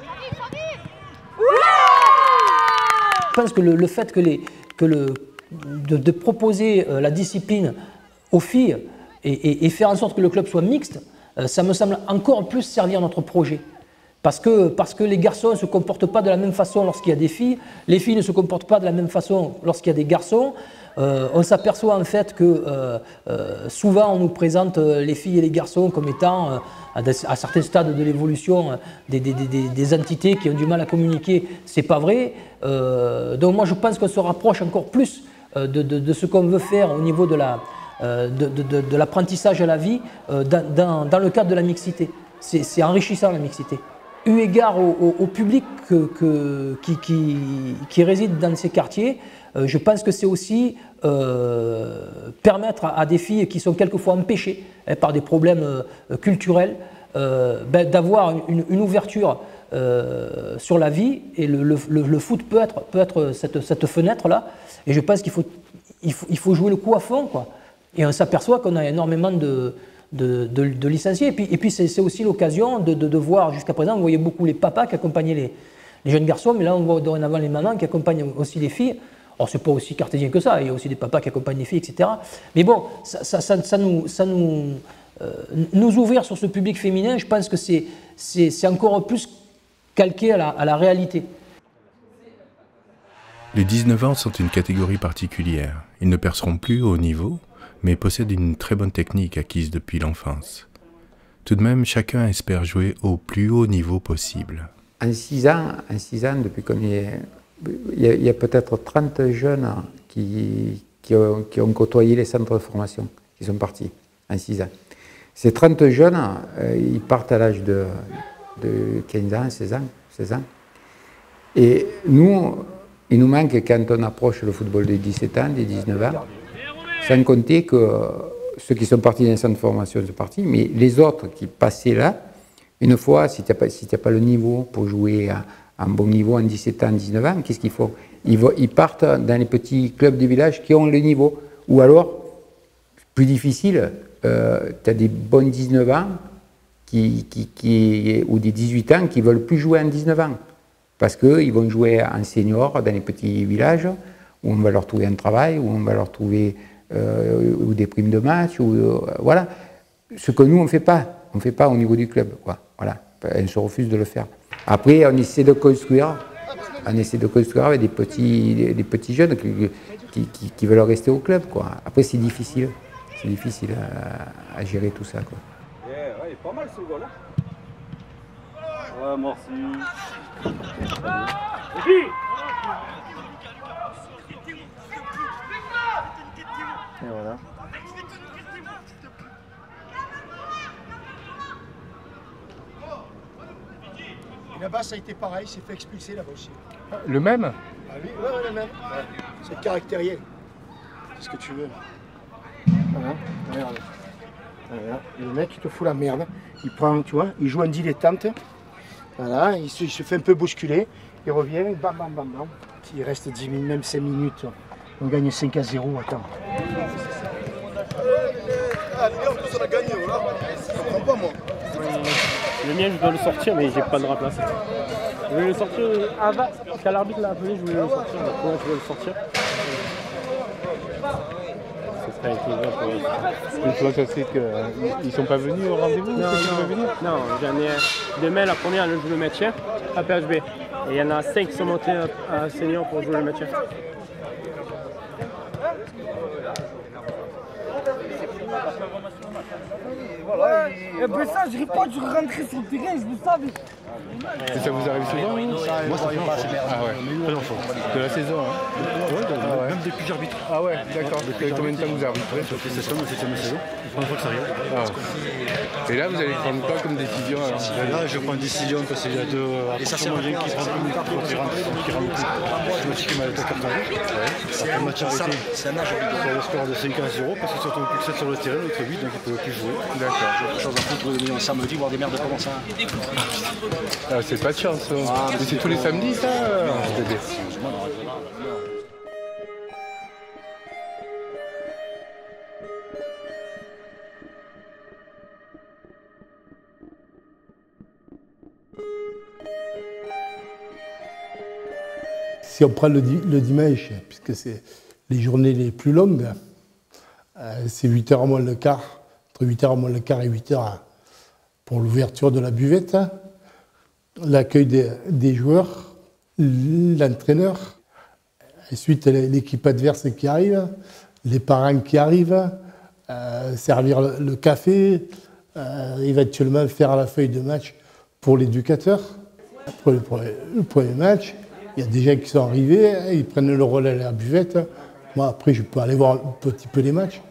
Je pense que le, le fait que, les, que le, de, de proposer euh, la discipline aux filles et, et, et faire en sorte que le club soit mixte, euh, ça me semble encore plus servir notre projet. Parce que, parce que les garçons ne se comportent pas de la même façon lorsqu'il y a des filles, les filles ne se comportent pas de la même façon lorsqu'il y a des garçons. Euh, on s'aperçoit en fait que euh, euh, souvent on nous présente euh, les filles et les garçons comme étant, euh, à, des, à certains stades de l'évolution, euh, des, des, des, des entités qui ont du mal à communiquer. C'est pas vrai. Euh, donc moi je pense qu'on se rapproche encore plus euh, de, de, de ce qu'on veut faire au niveau de la, euh, de, de, de, de l'apprentissage à la vie euh, dans, dans, dans le cadre de la mixité. C'est enrichissant la mixité. Eu égard au, au, au public que, que, qui, qui, qui réside dans ces quartiers, euh, je pense que c'est aussi euh, permettre à, à des filles qui sont quelquefois empêchées hein, par des problèmes euh, culturels euh, ben, d'avoir une, une ouverture euh, sur la vie, et le, le, le foot peut être, peut être cette, cette fenêtre-là, et je pense qu'il faut, il faut, il faut jouer le coup à fond, quoi. Et on s'aperçoit qu'on a énormément de... De, de, de licenciés. Et puis, et puis c'est aussi l'occasion de, de, de voir, jusqu'à présent, on voyait beaucoup les papas qui accompagnaient les, les jeunes garçons, mais là on voit dorénavant les mamans qui accompagnent aussi les filles. Alors c'est pas aussi cartésien que ça, il y a aussi des papas qui accompagnent les filles, et cetera. Mais bon, ça, ça, ça, ça nous, ça nous, euh, nous ouvrir sur ce public féminin, je pense que c'est encore plus calqué à la, à la réalité. Les dix-neuf ans sont une catégorie particulière. Ils ne perceront plus au haut niveau, mais possèdent une très bonne technique acquise depuis l'enfance. Tout de même, chacun espère jouer au plus haut niveau possible. En six ans, en six ans depuis qu'on est... Il y a, a peut-être trente jeunes qui, qui, ont, qui ont côtoyé les centres de formation, qui sont partis en six ans. Ces trente jeunes, euh, ils partent à l'âge de, de quinze ans, seize ans, seize ans. Et nous, il nous manque, quand on approche le football des dix-sept ans, des dix-neuf ans, sans compter que ceux qui sont partis dans les centres de formation sont partis, mais les autres qui passaient là, une fois, si tu n'as pas, si t'as pas le niveau pour jouer à un bon niveau en dix-sept ans, dix-neuf ans, qu'est-ce qu'ils font? ils, vont, ils partent dans les petits clubs du village qui ont le niveau. Ou alors, plus difficile, euh, tu as des bons dix-neuf ans qui, qui, qui, ou des dix-huit ans qui ne veulent plus jouer en dix-neuf ans. Parce qu'ils vont jouer en senior dans les petits villages, où on va leur trouver un travail, où on va leur trouver euh, ou des primes de match, ou, euh, voilà. Ce que nous, on ne fait pas. On ne fait pas au niveau du club, quoi. Voilà. On se refuse de le faire. Après, on essaie de construire, on essaie de construire avec des petits, des, des petits jeunes qui, qui, qui, qui veulent rester au club, quoi. Après, c'est difficile. C'est difficile à, à gérer tout ça, quoi. Yeah, ouais, pas mal ce goal, hein. Ouais, merci. Et puis et voilà. Là-bas, ça a été pareil, il s'est fait expulser là-bas aussi. Le même? Ah oui, ouais, ouais, le même. Ouais. C'est caractériel. C'est ce que tu veux. Voilà, regarde. Voilà. Le mec, il te fout la merde. Il prend, tu vois, il joue un dilettante. Voilà, il se, il se fait un peu bousculer. Il revient, bam, bam, bam, bam. Il reste dix minutes, même cinq minutes. On gagne cinq à zéro, attends. Ah, les gars, en plus, on a gagné, voilà. Je comprends pas, moi. Le mien, je dois le sortir, mais j'ai pas de remplacer. Je voulais le sortir avant, quand l'arbitre l'a appelé, je voulais le sortir. Maintenant, je vais le sortir. Ce serait intelligent pour eux. Une fois que c'est qu'ils sont pas venus au rendez-vous? Non, non, non, j'en ai demain, la première, elle joue le maintien à P H B. Et il y en a cinq qui sont montés à, à senior pour jouer le maintien. Voilà, et ben ça, je pas, je rentrais sur le terrain, je le savais. Et ça vous arrive souvent? Moi, ça fait pas assez. Ah ouais, de la saison, hein? Ouais, de, ah ouais. Même depuis que j'arbitre. Ah ouais, d'accord. Depuis combien de temps vous arbitrez? Ça fait cette semaine, cette septième saison. La première fois que ça arrive. Ah. Et là, vous allez prendre quoi comme décision alors? Là, je prends une décision parce qu'il y a deux moyens qui prennent plus tard pour tirer qui rentrent plus. Je me suis fait mal à la carte rouge. Après le match arrêté, c'est un âge sur le score de cinq à zéro parce qu'ils sont plus que sept sur le terrain, l'autre huit, donc ils ne peuvent plus jouer. D'accord. J'ai chose à foutre de venir un samedi voir des merdes comme ça. Ah, c'est pas de chance. Ah, mais c'est tous les samedis, ça? Si on prend le, le dimanche, puisque c'est les journées les plus longues, euh, c'est huit heures moins le quart, entre huit heures moins le quart et huit heures pour l'ouverture de la buvette, l'accueil des, des joueurs, l'entraîneur, ensuite l'équipe adverse qui arrive, les parents qui arrivent, euh, servir le, le café, euh, éventuellement faire la feuille de match pour l'éducateur. Pour le, pour le premier match, il y a des gens qui sont arrivés, ils prennent le relais à la buvette. Moi, après, je peux aller voir un petit peu les matchs.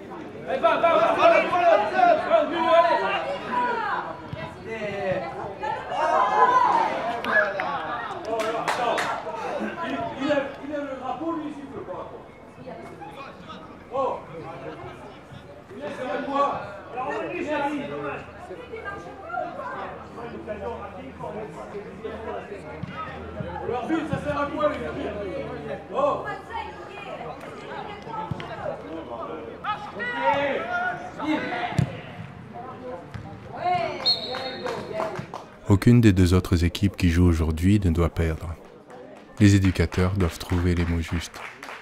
Leur but, ça sert à quoi, les filles? Oh! Aucune des deux autres équipes qui jouent aujourd'hui ne doit perdre. Les éducateurs doivent trouver les mots justes.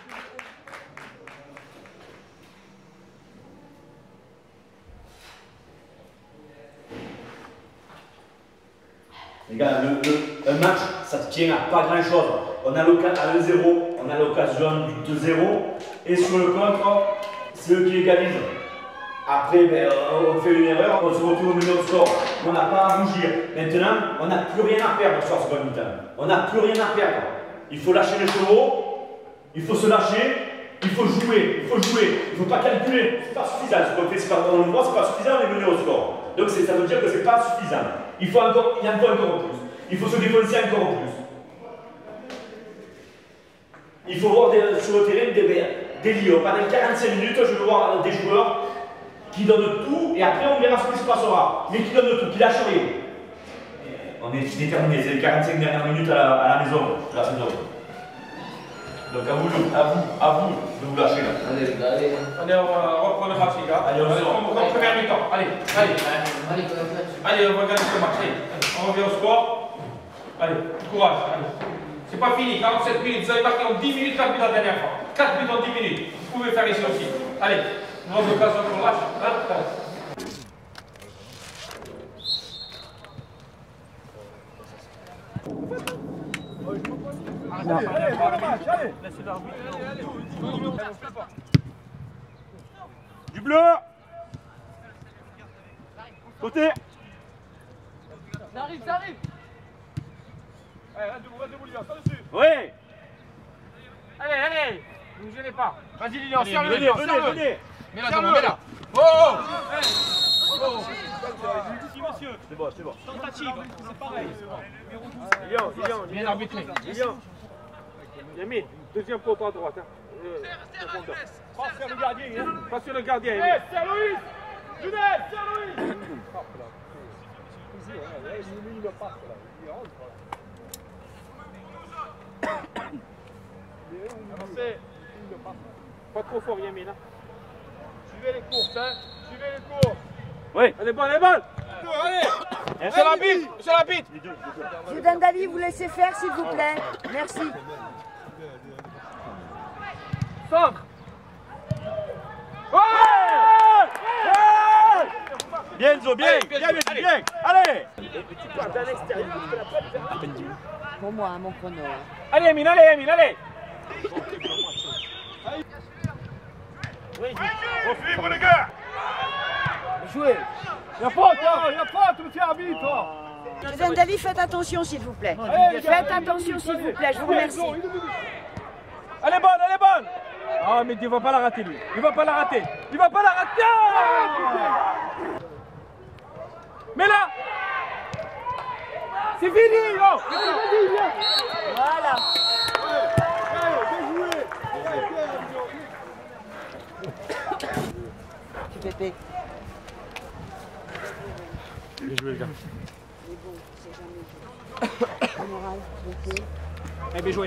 Les gars, le, le, un match, ça ne tient à pas grand chose. On a l'occasion à un zéro, on a l'occasion du deux zéro, et sur le contre, c'est eux qui égalisent. Après, ben, on fait une erreur, on se retrouve au milieu de score. On n'a pas à rougir. Maintenant, on n'a plus rien à perdre sur ce seconde mi-temps. On n'a plus rien à perdre. Il faut lâcher les chevaux, il faut se lâcher, il faut jouer, il faut jouer. Il ne faut pas calculer, c'est pas suffisant. Ce qu'on fait, c'est pas dans le droit, c'est pas suffisant, on est mené au score. Donc ça veut dire que c'est pas suffisant. Il faut encore, il y a encore encore plus. Il faut se défoncer encore plus. Il faut voir des, sur le terrain des, des lions. Pendant quarante-cinq minutes, je veux voir des joueurs qui donnent tout et après on verra ce qui se passera. Mais qui donnent tout, qui lâchent rien. On est déterminés, c'est les quarante-cinq dernières minutes à la, à la maison, à la saison. Donc à vous, à vous, à vous de vous lâcher là. Allez, allez. Allez, on va reprendre le match, les gars. Allez, on se reprend en première mi-temps. Allez, allez. Allez, allez, on va gagner ce match. Allez, on revient au score. Allez, courage. C'est pas fini, quarante-sept minutes. Vous avez marqué en dix minutes quatre buts la dernière fois. quatre buts en dix minutes. Vous pouvez faire ici aussi. Allez, une autre occasion pour le match. Non. Du bleu. Côté. Ça arrive, ça arrive. Allez, reste debout, reste debout, Lilian, ça dessus. Oui. Allez, allez. Ne vous gênez pas. Vas-y, Lilian, Allez, serre-le, venez, Lilian, venez, serre-le. venez. Mets-la Serre-le. devant, mets-la. Oh, oh. Oh. Si, monsieur. C'est bon, c'est bon. Tentative, c'est pareil. Lilian, Lilian, Lilian, arbitré. Lilian. Yamine, deuxième poteau à droite. Hein. Euh, Passe sur le gardien. Hein. Passe sur le gardien. Hey, c'est Aloïs. Avancez. Pas trop fort, Yamin. Hein. Suivez les courses, hein. Suivez les courses. Oui. Elle est bonne, elle est bonne. Allez. Monsieur Lapide, monsieur Lapide. Zidane Dali, vous laissez faire, s'il vous plaît. Merci. Centre. Bien, Enzo, bien, bien, bien, bien, bien. Allez. Tu pars d'un extérieur, tu la pas faire. Pour moi, mon chrono. Allez, Yamin, allez, Yamin, allez. Refile, les gars. Jouez. Y'a pas, toi, y'a pas, tu me tiens à vie, toi. Zidane Dali, faites attention, s'il vous plaît. Allez, Faites attention, s'il vous plaît, je vous remercie. Elle est bonne, elle est bonne. Ah, mais il va pas la rater, lui. Il va pas la rater. Il va pas la rater. Mais là, c'est fini, non. Voilà. Pépé. Bien joué, les gars. Eh bien joué.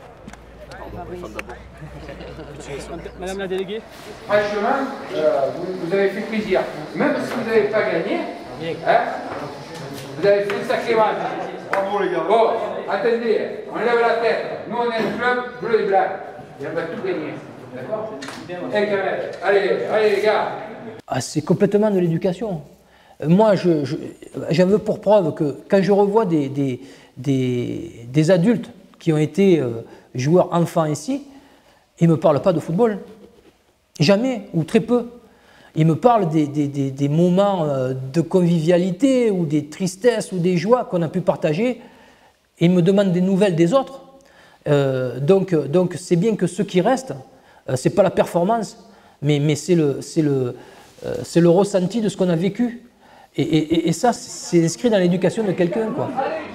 Madame la déléguée. Franchement, euh, vous, vous avez fait plaisir. Même si vous n'avez pas gagné, hein, vous avez fait un sacré match. Bravo les gars. Bon, attendez, on lève la tête. Nous on est le club bleu et blanc. Et on va tout gagner. D'accord? Allez, allez les gars. Ah, c'est complètement de l'éducation. Moi, je, je, j'en veux pour preuve que quand je revois des, des, des, des adultes qui ont été euh, joueurs enfants ici, ils ne me parlent pas de football. Jamais, ou très peu. Ils me parlent des, des, des, des moments euh, de convivialité, ou des tristesses, ou des joies qu'on a pu partager. Et ils me demandent des nouvelles des autres. Euh, donc, donc c'est bien que ceux qui restent, euh, ce n'est pas la performance, mais, mais c'est le, c'est le, euh, c'est le ressenti de ce qu'on a vécu. Et, et, et ça, c'est inscrit dans l'éducation de quelqu'un, quoi.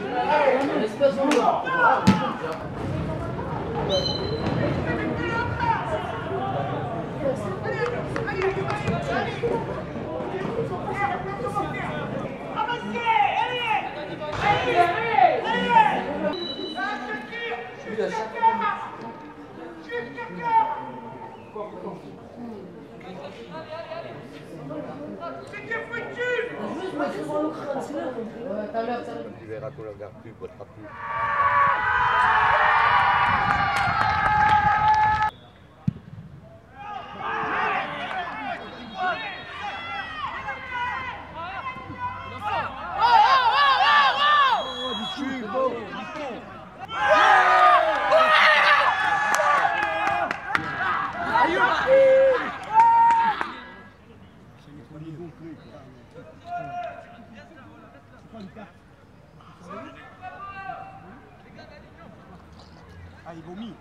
Tu verras qu'on ne la regarde plus, ne votera plus. Ah, il vomit.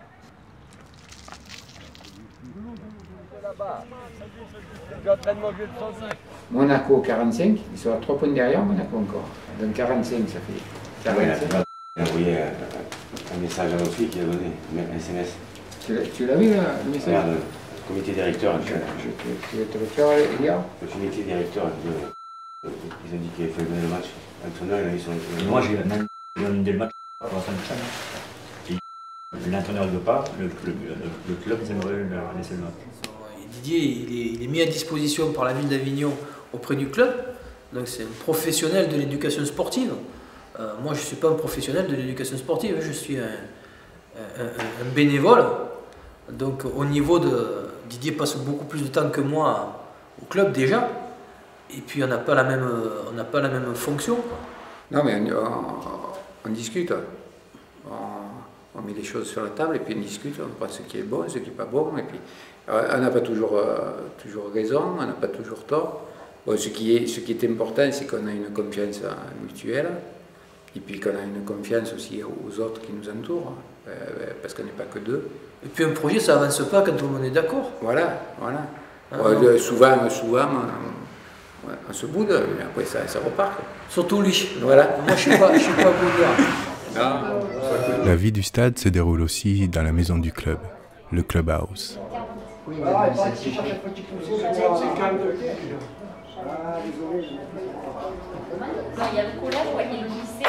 Monaco quarante-cinq, ils sont à trois points derrière Monaco encore. Donc quarante-cinq, ça fait. quarante-cinq. Il a envoyé un, un message à notre fille qui a donné, un S M S. Tu l'as vu là, le message? Regarde, le comité directeur. Je, je, tu vas te le faire, les gars? Le comité directeur, de, ils ont dit qu'il avait fait le match. L'entraîneur, il a mis son. Moi, j'ai demandé le match pour la fin de chaîne. L'entraîneur ne veut pas, le, le, le, le club aimerait leur laisser le match. Didier, il est, il est mis à disposition par la ville d'Avignon auprès du club. Donc c'est un professionnel de l'éducation sportive. Euh, moi, je ne suis pas un professionnel de l'éducation sportive, je suis un, un, un bénévole. Donc au niveau de... Didier passe beaucoup plus de temps que moi au club déjà. Et puis on n'a pas la même, on n'a pas la même fonction. Non mais on, on, on discute. On, on met les choses sur la table et puis on discute, on prend ce qui est bon, ce qui n'est pas bon. Et puis on n'a pas toujours, euh, toujours raison, on n'a pas toujours tort. Bon, ce, qui est, ce qui est important, c'est qu'on a une confiance mutuelle. Et puis qu'on a une confiance aussi aux autres qui nous entourent, euh, parce qu'on n'est pas que deux. Et puis un projet, ça avance pas quand tout le monde est d'accord. Voilà, voilà. Ah, euh, souvent, souvent, on, on se boude, mais après ça, ça repart. Surtout lui. Voilà. Moi, je ne suis pas, je suis pas boudeur. La vie du stade se déroule aussi dans la maison du club, le clubhouse. Ah, désolé, je n'ai pas. Non, il y a le collège, ouais, il y a le lycée,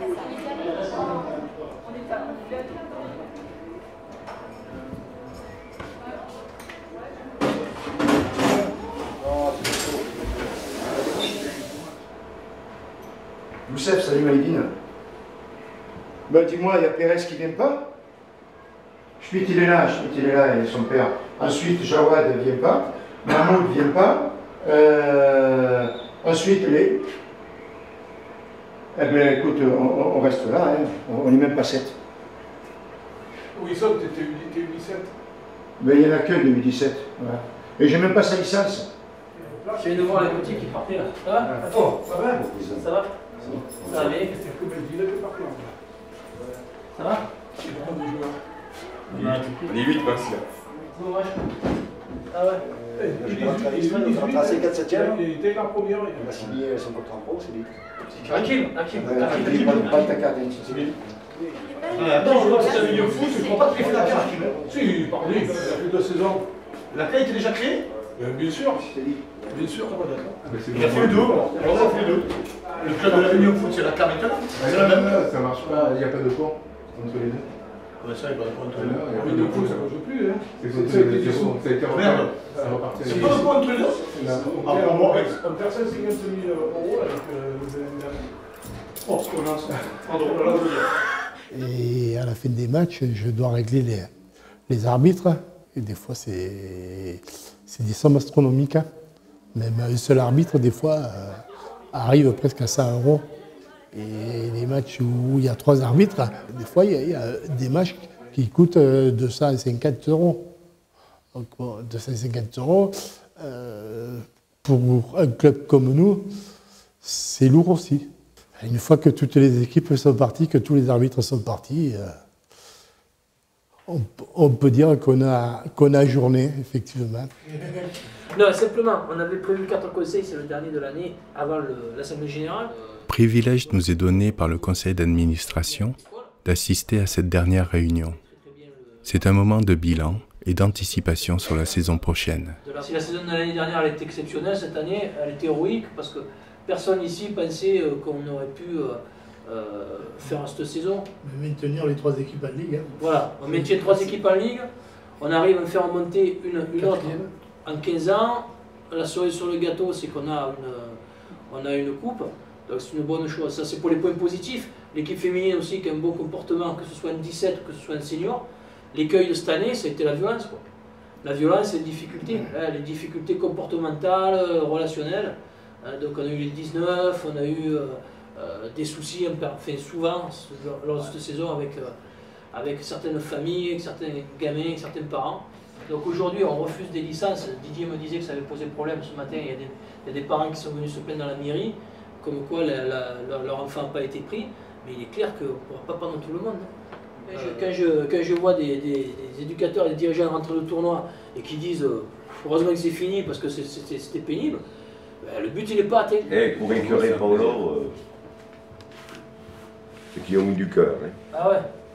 on est pas. Youssef, salut Maïdine. Ben dis-moi, il y a Pérez qui vient pas? Schmitt il est là, Schmitt il est là, et son père. Ensuite, Jawad ne vient pas, Mahmoud ne vient pas. Euh, ensuite, les... Eh bien écoute, on, on reste là, hein. On n'est même pas sept. Oui, ça, t'étais U dix-sept. Ben il n'y en a que de U dix-sept. Voilà. Et j'ai même pas sa licence. J'ai de voir les petits qui partaient là. Ça va? Oh, ça va? Ça va? Ça va bien? Ça va? On est huit maxi. Ah ouais? Je rentre à l'Israël, on rentre à cinquante septième. Il était la première. Il va signer son contrat en pro, c'est lui. Tranquille, tranquille. Tranquille, pas ta carte d'identité. Attends, je vois que c'est un milieu fou, tu ne crois pas qu'il fait la carte? Si, pardon, il a plus de seize ans. La carte était déjà créée? Bien sûr. Bien sûr, ça va d'accord. Il a fait le deux, alors on a fait le deux. Le club de la Union Foot, c'est la carte maintenant? C'est la même, ça marche pas, il n'y a pas de pont entre les deux. Ouais, ça, il va répondre entre les deux. Mais de coup, ça ne bouge plus, hein. Ça a été Merde. reparti. C'est pas le point entre les deux? On perd cent cinquante mille euros avec le... Oh, ce qu'on a, pardon, là, Et à la fin des matchs, je dois régler les, les arbitres. Et des fois, c'est des sommes astronomiques. Même un seul arbitre, des fois, euh, arrive presque à cent euros. Et les matchs où il y a trois arbitres, des fois, il y a, il y a des matchs qui coûtent deux cent cinquante euros. Donc, bon, deux cent cinquante euros, euh, pour un club comme nous, c'est lourd aussi. Une fois que toutes les équipes sont parties, que tous les arbitres sont partis, euh, on, on peut dire qu'on a, qu'on a journé, effectivement. Non, simplement, on avait prévu quatre conseils, c'est le dernier de l'année, avant l'Assemblée Générale. Privilège nous est donné par le conseil d'administration d'assister à cette dernière réunion. C'est un moment de bilan et d'anticipation sur la saison prochaine. Si la saison de l'année dernière elle était exceptionnelle, cette année elle était héroïque parce que personne ici pensait qu'on aurait pu euh, euh, faire cette saison. Maintenir les trois équipes en Ligue. Hein. Voilà, on maintient trois équipes en Ligue, on arrive à faire monter une, une autre en quinze ans. La cerise sur le gâteau, c'est qu'on a une, on a une coupe, donc c'est une bonne chose. Ça c'est pour les points positifs. L'équipe féminine aussi qui a un bon comportement, que ce soit en dix-sept, que ce soit en senior. L'écueil de cette année, ça a été la violence. Quoi. La violence et les difficultés, hein, les difficultés comportementales, relationnelles. Hein, donc on a eu les dix-neuf, on a eu euh, euh, des soucis, enfin, souvent, lors de cette saison, avec, euh, avec certaines familles, avec certains gamins, avec certains parents. Donc aujourd'hui, on refuse des licences. Didier me disait que ça avait posé problème ce matin. Il y a des, il y a des parents qui sont venus se plaindre dans la mairie, comme quoi la, la, leur, leur enfant n'a pas été pris. Mais il est clair qu'on ne pourra pas prendre tout le monde. Quand je, quand je, quand je vois des, des, des éducateurs et des dirigeants rentrer au tournoi et qui disent euh, heureusement que c'est fini parce que c'était pénible, ben, le but il n'est pas atteint. Et pour écœurer Paolo, euh, c'est qu'ils ont mis du cœur. Hein. Ah ouais.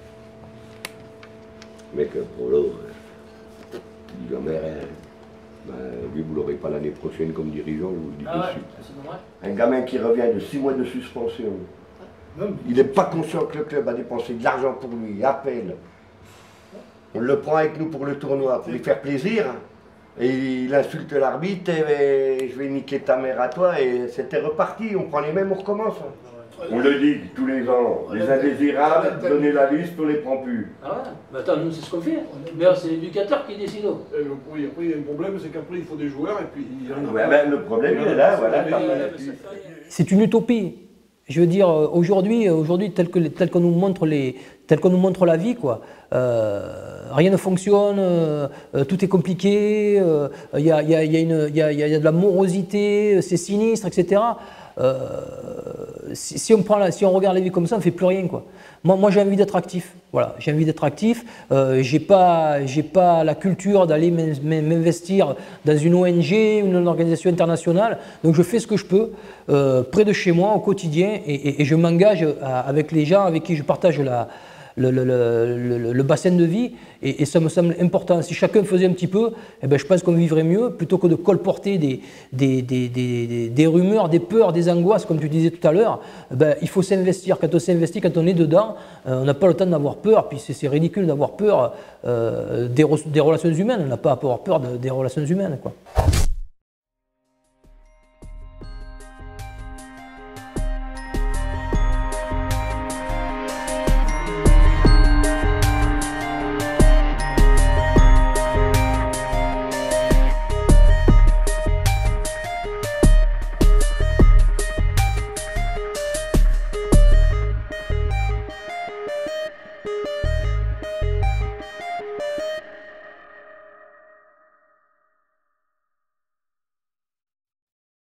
Mec, Paolo, euh, il dit la mère, hein, ben, lui vous l'aurez pas l'année prochaine comme dirigeant, je vous le dis ah de ouais, suite. Un gamin qui revient de six mois de suspension. Il n'est pas conscient que le club a dépensé de l'argent pour lui, il appelle. On le prend avec nous pour le tournoi, pour lui faire plaisir. Et il insulte l'arbitre, et je vais niquer ta mère à toi, et c'était reparti, on prend les mêmes, on recommence. On le dit tous les ans, les indésirables, donnez la liste, on ne les prend plus. Ah ouais, mais attends, nous c'est ce qu'on fait. Mais c'est l'éducateur qui décide. Oui, après il y a un problème, c'est qu'après il faut des joueurs, et puis il y en a. Ouais, ben, le problème il est là, voilà. C'est une utopie. Je veux dire, aujourd'hui, aujourd'hui tel que tel qu'on nous montre les, tel qu'on nous montre la vie, quoi. Euh, rien ne fonctionne, euh, tout est compliqué, il euh, y, a, y, a, y, a une, y, a, y a de la morosité, c'est sinistre, et cetera. Euh, si, si, on prend la, si on regarde la vie comme ça, on ne fait plus rien, quoi. Moi, moi j'ai envie d'être actif. Voilà, j'ai envie d'être actif. Euh, j'ai pas, j'ai pas la culture d'aller m'investir dans une O N G, une organisation internationale. Donc je fais ce que je peux euh, près de chez moi au quotidien et, et, et je m'engage avec les gens avec qui je partage la, le, le, le, le bassin de vie, et, et ça me semble important. Si chacun faisait un petit peu, eh ben, je pense qu'on vivrait mieux, plutôt que de colporter des, des, des, des, des rumeurs, des peurs, des angoisses, comme tu disais tout à l'heure. Eh ben, il faut s'investir. Quand on s'investit, quand on est dedans, euh, on n'a pas le temps d'avoir peur, puis c'est ridicule d'avoir peur euh, des, des relations humaines. On n'a pas à avoir peur de, des relations humaines, quoi.